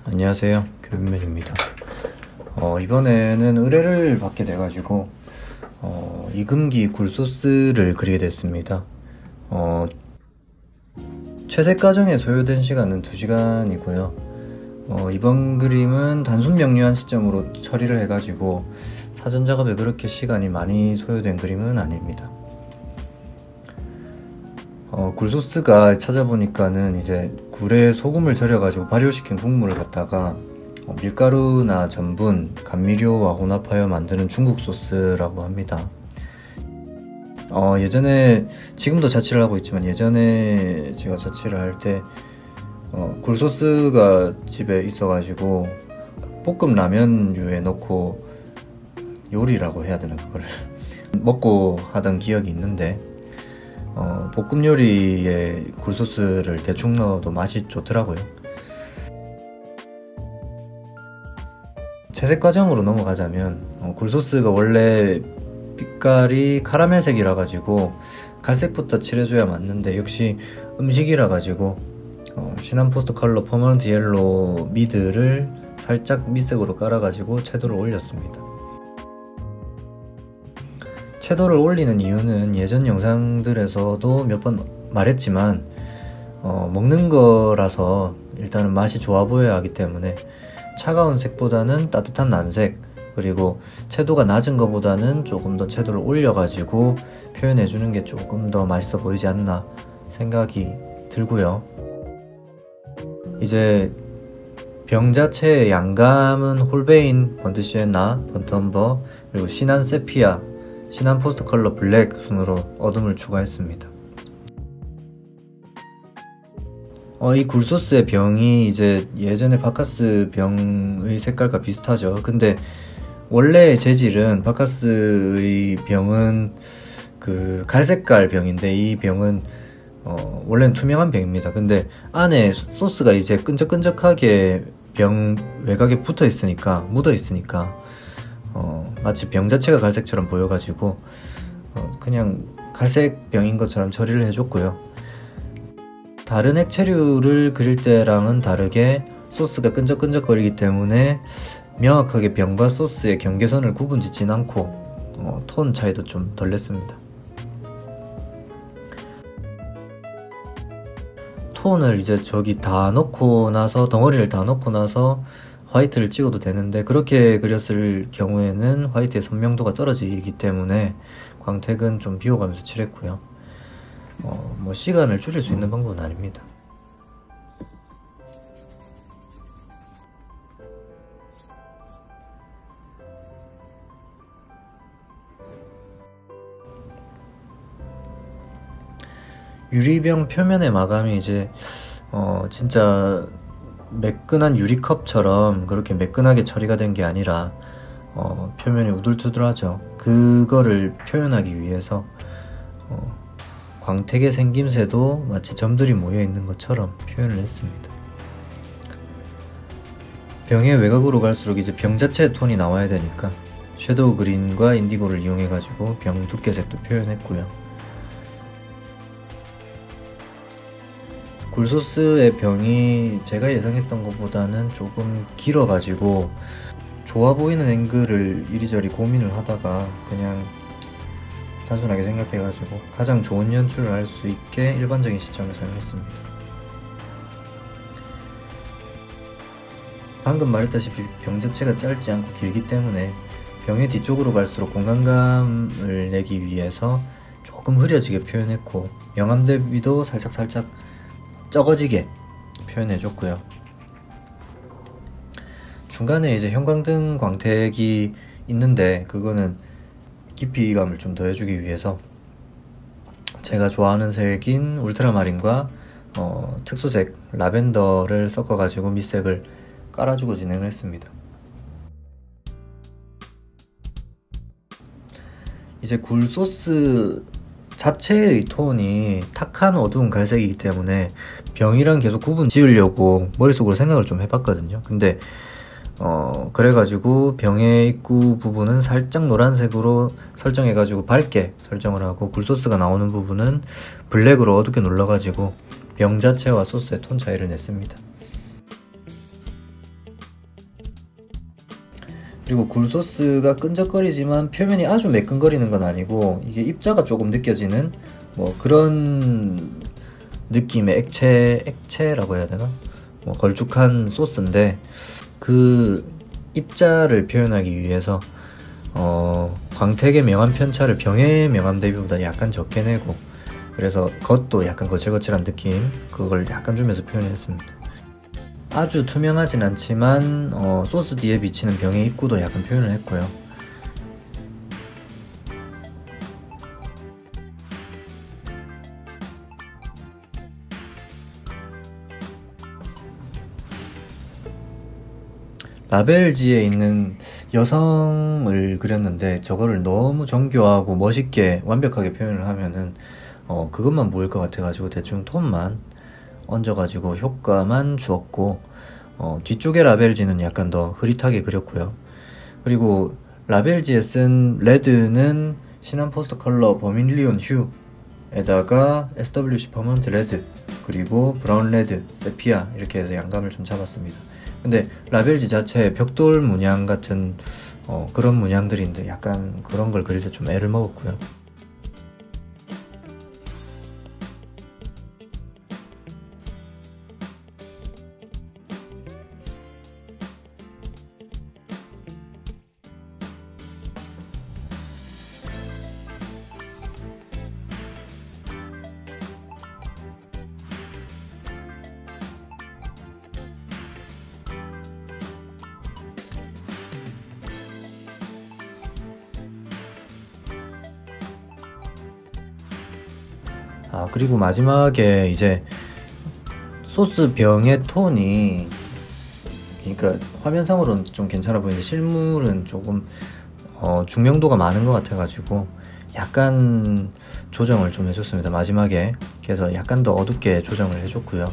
안녕하세요, 교빈맨입니다. 이번에는 의뢰를 받게 돼가지고 이금기 굴소스를 그리게 됐습니다. 채색 과정에 소요된 시간은 2시간이고요. 이번 그림은 단순 명료한 시점으로 처리를 해가지고 사전 작업에 그렇게 시간이 많이 소요된 그림은 아닙니다. 굴소스가 찾아보니까는 이제 굴에 소금을 절여가지고 발효시킨 국물을 갖다가 밀가루나 전분, 감미료와 혼합하여 만드는 중국 소스라고 합니다. 예전에, 지금도 자취를 하고 있지만 예전에 제가 자취를 할 때 굴소스가 집에 있어가지고 볶음 라면류에 넣고 요리라고 해야 되나, 그거를 먹고 하던 기억이 있는데, 볶음 요리에 굴소스를 대충 넣어도 맛이 좋더라고요. 채색 과정으로 넘어가자면, 굴소스가 원래 빛깔이 카라멜색이라 가지고 갈색부터 칠해줘야 맞는데, 역시 음식이라 가지고 시난 포스트 컬러 퍼머넌트 옐로우 미드를 살짝 밑색으로 깔아 가지고 채도를 올렸습니다. 채도를 올리는 이유는 예전 영상들에서도 몇 번 말했지만 먹는 거라서 일단은 맛이 좋아 보여야 하기 때문에 차가운 색보다는 따뜻한 난색, 그리고 채도가 낮은 것보다는 조금 더 채도를 올려가지고 표현해주는 게 조금 더 맛있어 보이지 않나 생각이 들고요. 이제 병 자체의 양감은 홀베인, 번트시에나, 번트엄버, 그리고 시난 세피아, 시난 포스트 컬러 블랙 순으로 어둠을 추가했습니다. 이 굴소스의 병이 이제 예전에 바카스 병의 색깔과 비슷하죠. 근데 원래의 재질은 바카스의 병은 그 갈색깔 병인데, 이 병은 원래는 투명한 병입니다. 근데 안에 소스가 이제 끈적끈적하게 병 외곽에 붙어 있으니까, 묻어 있으니까 마치 병 자체가 갈색처럼 보여가지고 그냥 갈색 병인 것처럼 처리를 해줬고요. 다른 액체류를 그릴 때랑은 다르게 소스가 끈적끈적거리기 때문에 명확하게 병과 소스의 경계선을 구분짓진 않고 톤 차이도 좀 덜 냈습니다. 톤을 이제 저기 다 넣고 나서, 덩어리를 다 넣고 나서 화이트를 찍어도 되는데, 그렇게 그렸을 경우에는 화이트의 선명도가 떨어지기 때문에 광택은 좀 비워가면서 칠했고요. 뭐 시간을 줄일 수 있는 방법은 아닙니다. 유리병 표면의 마감이 이제 진짜 매끈한 유리컵처럼 그렇게 매끈하게 처리가 된 게 아니라 표면이 우둘투둘하죠. 그거를 표현하기 위해서 광택의 생김새도 마치 점들이 모여 있는 것처럼 표현을 했습니다. 병의 외곽으로 갈수록 이제 병 자체의 톤이 나와야 되니까 섀도우 그린과 인디고를 이용해 가지고 병 두께색도 표현했고요. 굴소스의 병이 제가 예상했던 것보다는 조금 길어가지고 좋아 보이는 앵글을 이리저리 고민을 하다가 그냥 단순하게 생각해가지고 가장 좋은 연출을 할 수 있게 일반적인 시점을 사용했습니다. 방금 말했다시피 병 자체가 짧지 않고 길기 때문에 병의 뒤쪽으로 갈수록 공간감을 내기 위해서 조금 흐려지게 표현했고, 명암 대비도 살짝 적어지게 표현해줬고요. 중간에 이제 형광등 광택이 있는데, 그거는 깊이감을 좀 더해주기 위해서 제가 좋아하는 색인 울트라마린과 특수색 라벤더를 섞어가지고 밑색을 깔아주고 진행을 했습니다. 이제 굴소스 자체의 톤이 탁한 어두운 갈색이기 때문에 병이랑 계속 구분 지으려고 머릿속으로 생각을 좀 해봤거든요. 근데 그래가지고 병의 입구 부분은 살짝 노란색으로 설정해가지고 밝게 설정을 하고, 굴소스가 나오는 부분은 블랙으로 어둡게 눌러가지고 병 자체와 소스의 톤 차이를 냈습니다. 그리고 굴소스가 끈적거리지만 표면이 아주 매끈거리는 건 아니고 이게 입자가 조금 느껴지는 뭐 그런 느낌의 액체라고 해야 되나? 뭐 걸쭉한 소스인데 그 입자를 표현하기 위해서 광택의 명암 편차를 병의 명암 대비보다 약간 적게 내고, 그래서 겉도 약간 거칠거칠한 느낌, 그걸 약간 주면서 표현했습니다. 아주 투명하진 않지만 소스 뒤에 비치는 병의 입구도 약간 표현을 했고요. 라벨지에 있는 여성을 그렸는데 저거를 너무 정교하고 멋있게 완벽하게 표현을 하면은 그것만 보일 것 같아가지고 대충 톤만 얹어가지고 효과만 주었고, 뒤쪽에 라벨지는 약간 더 흐릿하게 그렸고요. 그리고 라벨지에 쓴 레드는 시난 포스터 컬러 버밀리온 휴에다가 SWC 퍼먼트 레드, 그리고 브라운 레드, 세피아 이렇게 해서 양감을 좀 잡았습니다. 근데 라벨지 자체에 벽돌 문양 같은 그런 문양들인데 약간 그런 걸 그릴 때 좀 애를 먹었고요. 그리고 마지막에 이제 소스 병의 톤이, 그러니까 화면상으로는 좀 괜찮아 보이는데 실물은 조금 중명도가 많은 것 같아가지고 약간 조정을 좀 해줬습니다, 마지막에. 그래서 약간 더 어둡게 조정을 해줬고요.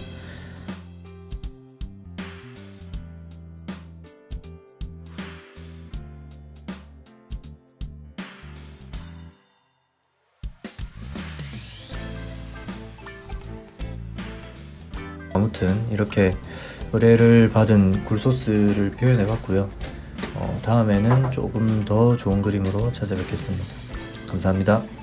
아무튼 이렇게 의뢰를 받은 굴소스를 표현해봤고요. 다음에는 조금 더 좋은 그림으로 찾아뵙겠습니다. 감사합니다.